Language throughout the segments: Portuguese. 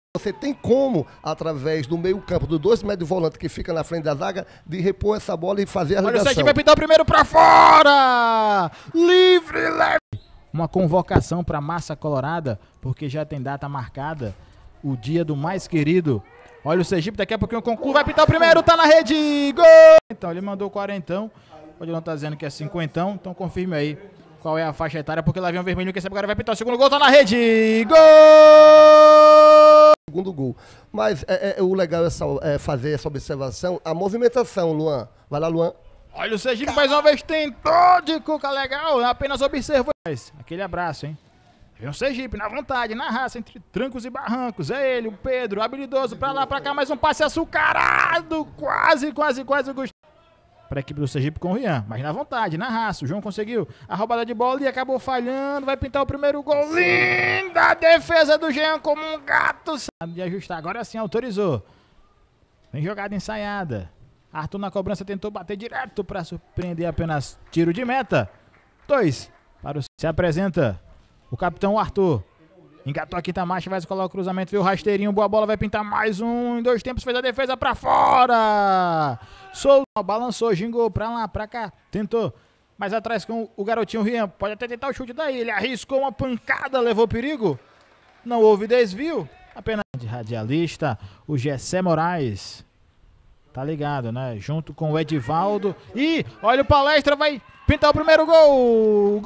Você tem como, através do meio campo, dos 2 metros de volante que fica na frente da zaga, de repor essa bola e fazer a ligação. Olha o Serginho, vai pintar o primeiro pra fora! Livre, leve! Uma convocação pra massa colorada, porque já tem data marcada, o dia do mais querido. Olha o Sergipe, daqui a pouquinho o concurso vai pintar o primeiro, tá na rede, gol! Então, ele mandou 40, o Odilon tá dizendo que é 50, então confirme aí qual é a faixa etária, porque lá vem o vermelhinho que esse agora vai pintar o segundo gol, tá na rede, gol! Segundo gol. Mas o legal é fazer essa observação, a movimentação, Luan. Vai lá, Luan. Olha o Sergipe mais uma vez tentou de cuca legal, apenas observou. Aquele abraço, hein? Vem o Sergipe na vontade, na raça, entre trancos e barrancos. É ele, o Pedro, habilidoso, pra lá, pra cá, mais um passe açucarado. Quase gostou. Para a equipe do Sergipe com o Rian, mas na vontade, na raça. O João conseguiu a roubada de bola e acabou falhando. Vai pintar o primeiro gol. Linda defesa do Jean como um gato. Sabe de ajustar, agora sim autorizou. Vem jogada ensaiada. Arthur na cobrança tentou bater direto para surpreender, apenas tiro de meta. 2 para o... Se apresenta o capitão Arthur. Engatou a quinta marcha, vai colocar o cruzamento, viu o rasteirinho, boa bola, vai pintar mais um, em 2 tempos, fez a defesa pra fora, soltou, balançou, gingou pra lá, pra cá, tentou, mais atrás com o garotinho Rian, pode até tentar o chute daí, ele arriscou uma pancada, levou perigo, não houve desvio, apenas de radialista, o Gessé Moraes, tá ligado, né, junto com o Edivaldo, e olha o Palestra, vai pintar o primeiro gol,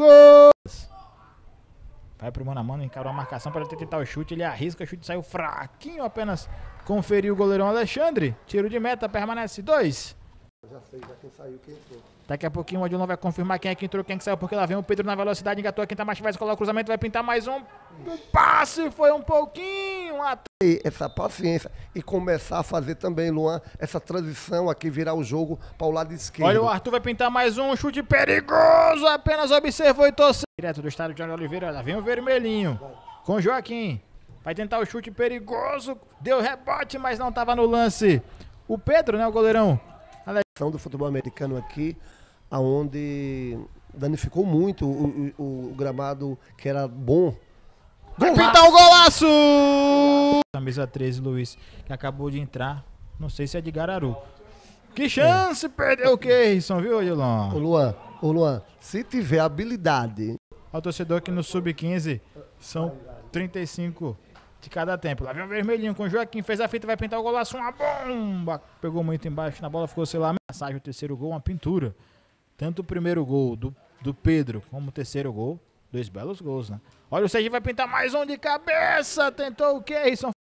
vai pro mano a mano, encarou a marcação para tentar o chute, ele arrisca, o chute saiu fraquinho, apenas conferiu o goleirão Alexandre, tiro de meta, permanece 2. Já sei, já quem saiu, quem entrou. Daqui a pouquinho o Odilon vai confirmar quem é que entrou, quem é que saiu, porque lá vem o Pedro na velocidade, engatou a quinta marcha, vai colocar o cruzamento, vai pintar mais um, o passe foi um pouquinho atrás. Essa paciência e começar a fazer também, Luan, essa transição aqui, virar o jogo para o lado esquerdo. Olha o Arthur, vai pintar mais um, chute perigoso, apenas observou e torceu. Direto do estádio de João Oliveira, lá vem o vermelhinho, com o Joaquim, vai tentar o chute perigoso, deu rebote, mas não estava no lance. O Pedro, né, o goleirão. Do futebol americano aqui, aonde danificou muito o gramado que era bom. Vai pintar o golaço! Camisa 13, Luiz, que acabou de entrar, não sei se é de Gararu. Que chance, perdeu o Keirson, viu, Odilon? Ô Luan, se tiver habilidade... O torcedor aqui no Sub-15 são 35 de cada tempo. Lá vem o vermelhinho com o Joaquim, fez a fita, vai pintar o golaço, uma bomba! Pegou muito embaixo na bola, ficou, sei lá, mensagem, o terceiro gol, uma pintura. Tanto o primeiro gol do Pedro como o terceiro gol, 2 belos gols, né? Olha o Serginho, vai pintar mais um de cabeça, tentou o Keirson.